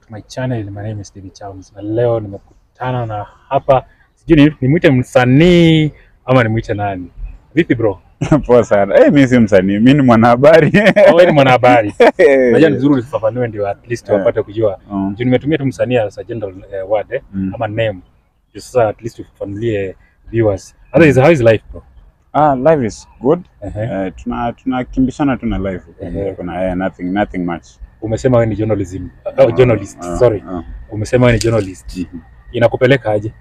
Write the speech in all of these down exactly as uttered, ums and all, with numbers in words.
to my channel. My name is EddyMacks. Na leo nimekutana na hapa sijui nimuite msanii ama nimuite nani. Vipi bro? Poa sana. Eh, mimi si msanii, mimi ni mwanahabari. Wewe ni mwanahabari. Najua ni vizuri ufafanue ndio at least wapate kujua. Mm. Juu nimetumia tu msanii as a general uh, word eh, mm. ama name. Just so at least ufafanulie viewers. Otherwise, how is life bro? Ah, life is good. Uh -huh. uh, tuna tunakimbishana tuna life. Uh -huh. Kuna uh, nothing nothing much. Umesema wewe ni journalism. Oh, uh, journalist. Uh, sorry. Uh, Umesema wewe ni journalist. Uh -huh. Inakupeleka aje?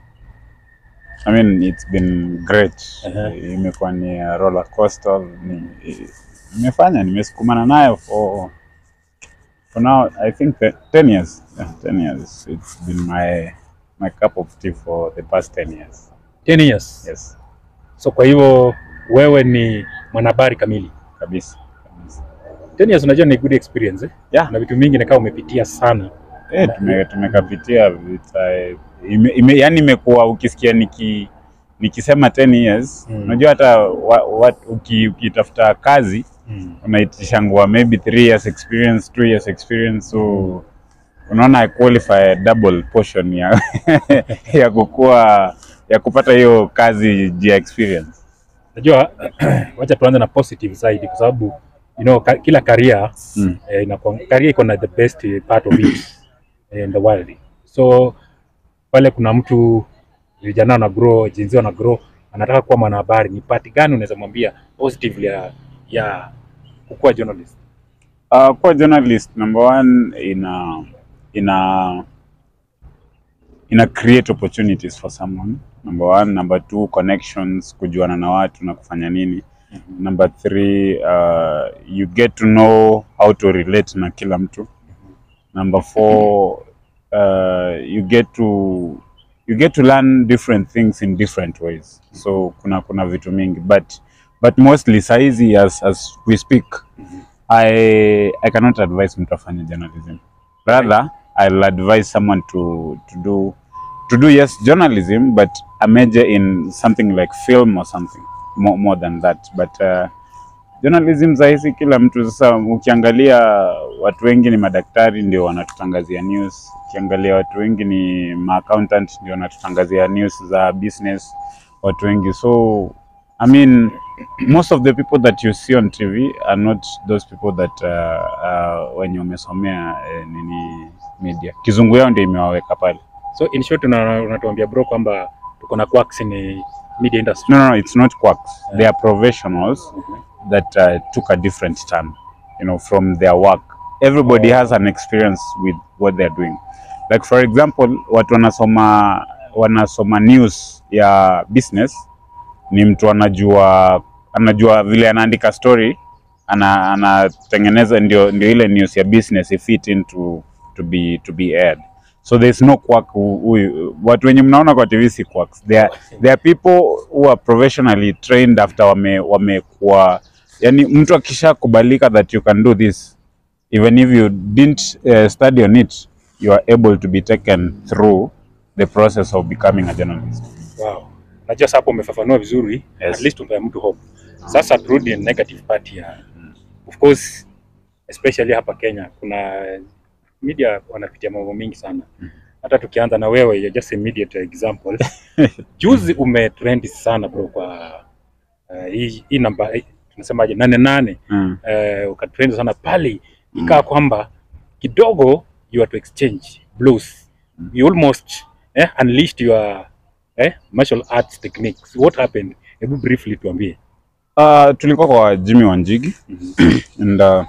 I mean, it's been great. Uh -huh. Imekuwa ni roller coaster. Ni nimefanya nimesukumana nayo for for now I think ten years. Yeah, ten years. It's been my my cup of tea for the past ten years. ten years. Yes. So kwa hivyo wewe ni mwanahabari kamili kabisa. Kabisa. ten years unajua ni good experience eh? Yeah. Na vitu mingi nikaa umepitia sana. Eh, tume tumekapitia vita ime, ime, yani imekuwa ukisikia niki nikisema ten years, mm. unajua hata wa, wa, uki, ukitafuta kazi mm. unaitishangwa maybe three years experience, two years experience, so mm. unaona I qualify double portion ya ya kukua ya kupata hiyo kazi ya experience. Najua wacha tuanze na positive side kwa sababu you know ka, kila career mm. eh, inakuwa career iko na the best part of it in the world. So pale kuna mtu vijana na grow, jinsi wana grow, anataka kuwa mwanahabari, ni part gani unaweza mwambia positively ya ya kuwa journalist? Uh, kuwa journalist number one ina ina ina create opportunities for someone. Number one, number two, connections, kujuana na watu na kufanya nini. Mm -hmm. Number three, uh, you get to know how to relate na kila mtu. Mm -hmm. Number four, uh, you get to you get to learn different things in different ways. Mm -hmm. So kuna kuna vitu mingi, but but mostly saizi as as we speak, mm -hmm. I I cannot advise mtu afanye journalism. Rather, I'll advise someone to to do to do yes journalism, but a major in something like film or something more, more than that. But uh, journalism zaisi kila mtu sasa, ukiangalia watu wengi ni madaktari ndio wanatutangazia news, ukiangalia watu wengi ni ma-accountant ndio wanatutangazia news za business, watu wengi. So I mean, most of the people that you see on T V are not those people that uh, uh, wenye umesomea uh, nini media. Kizungu yao ndio imewaweka pale. So in short unatuambia bro kwamba tuko na quacks in media industry? No, no, no, it's not quacks. Yeah. They are professionals mm -hmm. that uh, took a different turn, you know, from their work. Everybody oh. has an experience with what they're doing. Like for example, watu wanasoma wanasoma news ya business, ni mtu anajua anajua vile anaandika story, ana anatengeneza ndio ndio ile news ya business ifit into to be to be aired. So there's no quack. Watu wenye mnaona kwa T V si quacks. There are, there are people who are professionally trained after wame wamekuwa, yani mtu akisha kubalika that you can do this, even if you didn't uh, study on it, you are able to be taken through the process of becoming a journalist. Wow. Najua hapo umefafanua vizuri. Yes. At least umpe mtu hope. Sasa turudi in negative part ya mm. of course especially hapa Kenya kuna media wanapitia mambo mingi sana. Mm. Hata tukianza na wewe, you're just immediate example. Juzi umetrend sana bro kwa uh, hii hii namba tunasemaje nane nane. Mm. Uh, ukatrend sana pale mm. ikaa kwamba kidogo you are to exchange blues. Mm. You almost eh, unleashed your eh, martial arts techniques. What happened? Hebu briefly tuambie. Uh, tulikuwa kwa Jimmy Wanjigi. Mm -hmm. And uh,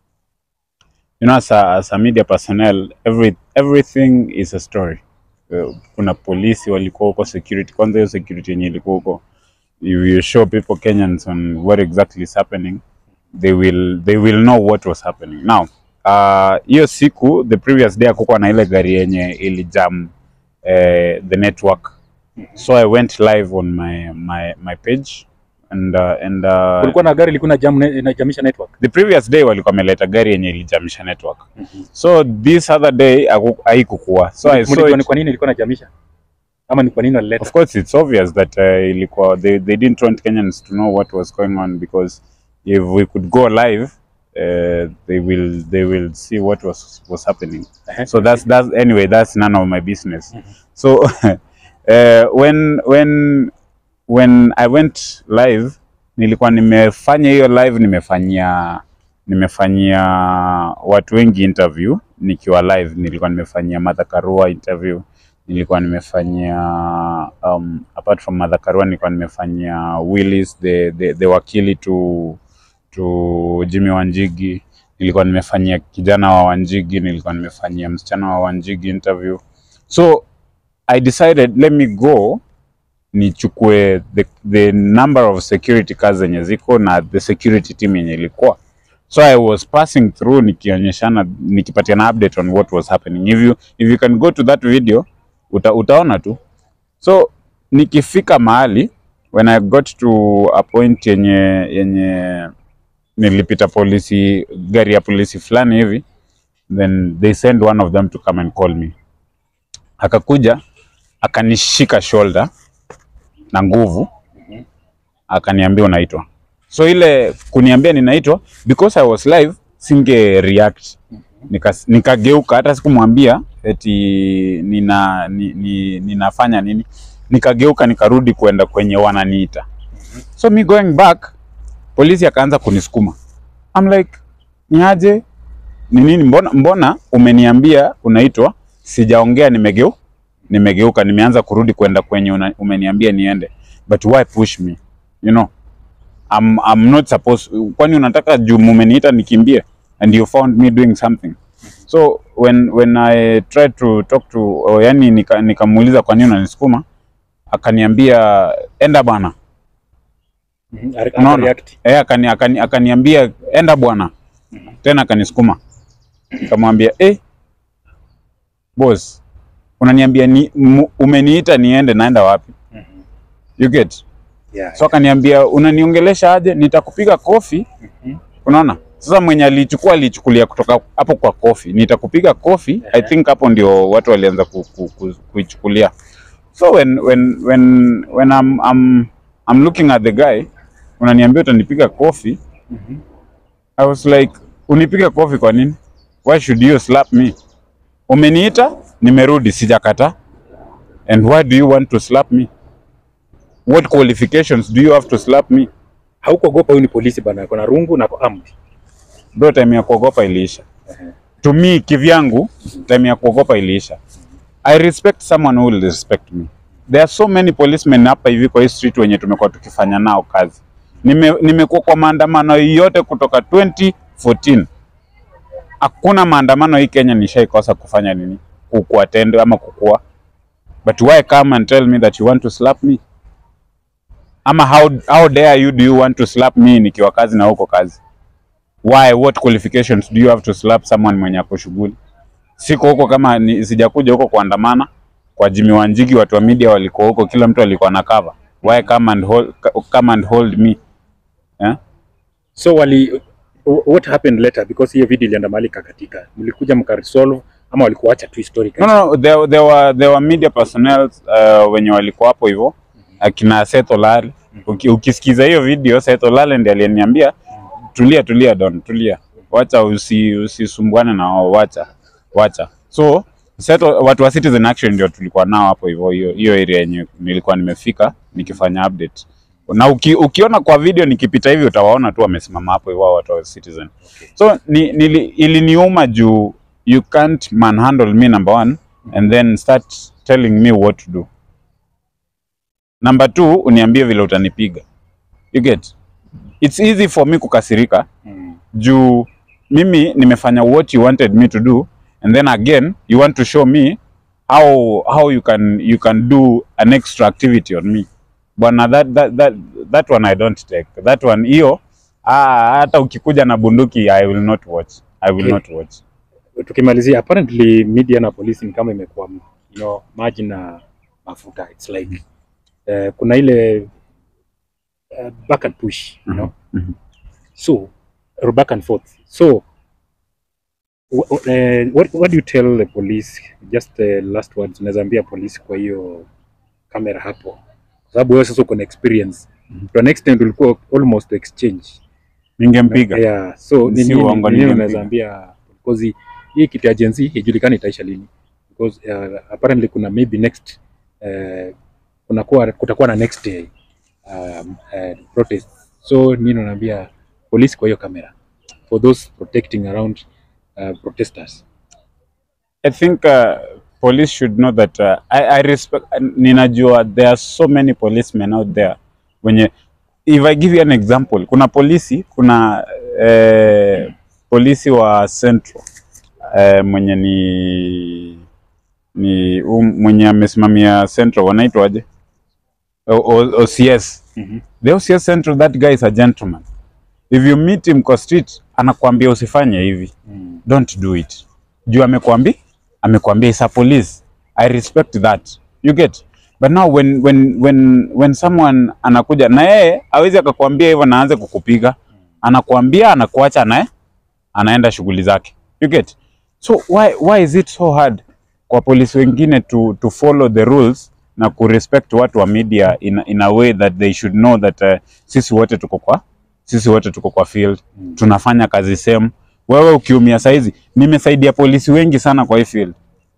you know, as a, as a media personnel, every everything is a story. Uh, kuna polisi walikuwa huko, security, kwanza hiyo security yenye ilikuwa huko, you, you show people Kenyans on what exactly is happening, they will they will know what was happening. Now, hiyo uh, siku the previous day akukuwa na ile gari yenye ilijam uh, the network. So I went live on my my my page. And uh, and uh, kulikuwa na gari ilikuwa na jam na jamisha network. The previous day walikuwa wameleta gari yenye ilijamisha network. Mm -hmm. So this other day haikukua. So I saw it. Kwa nini ilikuwa na jamisha? Ama ni kwa nini walileta? Of course it's obvious that uh, ilikuwa they they didn't want Kenyans to know what was going on, because if we could go live uh, they will they will see what was was happening. Uh-huh. So that's that's anyway, that's none of my business. Mm-hmm. So uh, when when when I went live, nilikuwa nimefanya hiyo live, nimefanyia nimefanyia watu wengi interview nikiwa live. Nilikuwa nimefanyia Nitakuvaa interview, nilikuwa nimefanyia um, apart from Nitakuvaa nilikuwa nimefanyia Willis the, the the wakili to to Jimmy Wanjigi, nilikuwa nimefanyia kijana wa Wanjigi, nilikuwa nimefanyia msichana wa Wanjigi interview. So I decided let me go nichukue the, the number of security cars zenye ziko na the security team yenye ilikuwa. So I was passing through nikionyeshana nikipatiana update on what was happening. If you if you can go to that video uta, utaona tu. So nikifika mahali, when I got to a point yenye yenye nilipita polisi, gari ya polisi fulani hivi, then they send one of them to come and call me. Akakuja akanishika shoulder na nguvu, akaniambia unaitwa. So ile kuniambia ninaitwa, because I was live, singe react. Nika nikageuka, hata sikumwambia eti nina ni, ni, ninafanya nini. Nikageuka nikarudi kwenda kwenye wananiita. So me going back, polisi akaanza kunisukuma. I'm like, niaje? Ni nini, mbona mbona umeniambia unaitwa? Sijaongea, nimegeu nimegeuka nimeanza kurudi kwenda kwenye una, umeniambia niende. But why push me? You know, I'm I'm not supposed. Kwani unataka juu umeniita nikimbie and you found me doing something? So when when I tried to talk to oh, yani nikamuuliza nika kwa nini unanisukuma, akaniambia enda bwana. Mm -hmm. React. Eh, akani akani akaniambia enda bwana. Mm -hmm. Tena akanisukuma. Nikamwambia eh boss, unaniambia ni umeniita niende, naenda wapi? Mm -hmm. You get? Yeah. So akaniambia unaniongelesha aje, nitakupiga kofi. Mm -hmm. Unaona? Sasa mwenye alichukua alichukulia kutoka hapo kwa kofi, nitakupiga kofi. Yeah. I think hapo ndio watu walianza kuichukulia. Ku, ku, so when when when when I'm I'm I'm looking at the guy, unaniambia utanipiga kofi. Mm -hmm. I was like, unipiga kofi kwa nini? Why should you slap me? Umeniita, nimerudi, sijakata. And why do you want to slap me? What qualifications do you have to slap me? Haukuogopa huyu ni polisi bana, kuna rungu na armed. Bro, time ya kuogopa iliisha. Uh -huh. To me, kivyangu, time ya kuogopa iliisha. I respect someone who will respect me. There are so many policemen hapa hivi kwa hii street wenye tumekuwa tukifanya nao kazi. Nime nimekuwa kwa maandamano yote kutoka twenty fourteen. Hakuna maandamano hii Kenya nishaikosa kufanya nini? Kukuattend ama kukua. But why come and tell me that you want to slap me? Ama how how dare you do you want to slap me nikiwa kazi na huko kazi? Why, what qualifications do you have to slap someone mwenye ako shughuli? Siko huko kama ni, sijakuja huko kuandamana. Kwa Jimmy Wanjigi watu wa media walikuwa huko, kila mtu alikuwa na cover. Why come and hold come and hold me? Yeah? So wali what happened later, because hiyo video ilienda mali kakatika. Mlikuja mkaresolve ama walikuacha tu story? No no, there there were there were media personnel uh, wenye walikuwa hapo hivyo. Akina Seto Lale. Uki, ukisikiza hiyo video, Seto Lale ndiye aliniambia tulia tulia Don, tulia. Wacha usi usisumbuane na wao, wacha. Wacha. So Seto, watu wa Citizen Action ndio tulikuwa nao hapo hivyo, hiyo hiyo area yenye nilikuwa nimefika nikifanya update. Na uki, ukiona kwa video nikipita hivi utawaona tu wamesimama hapo hivyo watu wa Citizen. Okay. So ni, nili, iliniuma juu you can't manhandle me number one and then start telling me what to do. Number two, uniambie vile utanipiga. You get? It's easy for me kukasirika. Mm. Juu mimi nimefanya what you wanted me to do, and then again you want to show me how how you can you can do an extra activity on me. Bwana, that that that that one I don't take. That one hiyo ah, hata ukikuja na bunduki I will not watch. I will okay. not watch. Tukimalizia, apparently media na polisi ni kama imekuwa, you know, maji na mafuta. It's like mm. Uh, kuna ile uh, back and push, you know. Mm -hmm. So or back and forth. So uh, what what do you tell the police? Just the last words unaweza ambia police kwa hiyo kamera hapo, sababu wewe sasa uko na experience. Mm -hmm. To an extent ulikuwa almost exchange. ningempiga. Yeah, so Si nini uongo, nini ningempiga. unaweza ambia, because hii kitu ya Gen Z haijulikani itaisha lini, because uh, apparently kuna maybe next uh, kuna kuwa kutakuwa na next day um, uh, protest. So nini unaambia polisi kwa hiyo kamera for those protecting around uh, protesters? I think uh, police should know that uh, I, I respect, ninajua there are so many policemen out there. Wenye, if I give you an example, kuna polisi, kuna eh, polisi wa Central eh, mwenye ni ni um, mwenye amesimamia Central, wanaitwa aje? O C S. Mm-hmm. The O C S Central, that guy is a gentleman. If you meet him kwa street, anakuambia usifanye hivi. Mm. Don't do it. Juu amekwambia, amekwambia is a police. I respect that. You get? But now when when when when someone anakuja na yeye hawezi akakwambia hivyo na aanze kukupiga. Anakuambia, anakuacha naye anaenda shughuli zake. You get? So why why is it so hard kwa polisi wengine to to follow the rules na ku respect watu wa media in in a way that they should know that uh, sisi wote tuko kwa sisi wote tuko kwa field, mm. tunafanya kazi same. Wewe ukiumia saizi, nimesaidia polisi wengi sana kwa hii field.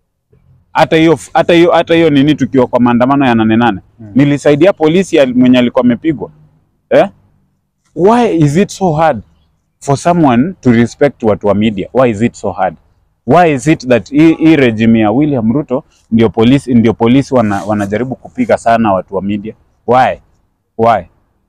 Hata hiyo hata hiyo hata hiyo nini tukiwa kwa maandamano ya nane nane, mm. nilisaidia polisi mwenye alikuwa amepigwa. Eh? Why is it so hard for someone to respect watu wa media? Why is it so hard? Why is it that hii regime ya William Ruto ndio polisi ndio polisi wana, wanajaribu kupiga sana watu wa media? Why? Why?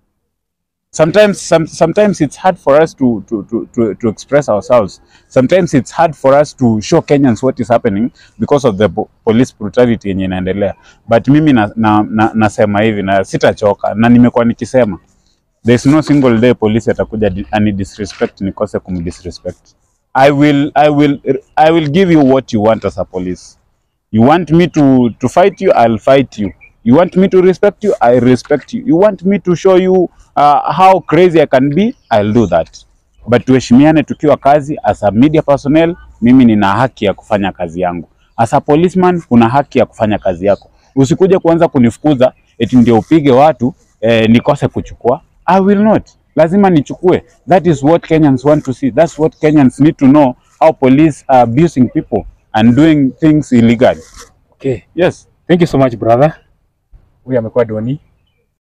Sometimes some, sometimes it's hard for us to to to to to express ourselves. Sometimes it's hard for us to show Kenyans what is happening because of the police brutality yenye inaendelea. But mimi na, na, na nasema hivi na sitachoka na nimekuwa nikisema there's no single day police atakuja ani disrespect nikose kumdisrespect. I will I will I will give you what you want as a police. You want me to to fight you, I'll fight you. You want me to respect you, I respect you. You want me to show you uh, how crazy I can be, I'll do that. But tuheshimiane tukiwa kazi. As a media personnel, mimi nina haki ya kufanya kazi yangu. As a policeman, kuna haki ya kufanya kazi yako. Usikuje kuanza kunifukuza eti ndio upige watu eh, nikose kuchukua. I will not. Lazima nichukue. That is what Kenyans want to see. That's what Kenyans need to know, how police are abusing people and doing things illegal. Okay. Yes. Thank you so much, brother. Huyu amekuwa Doni.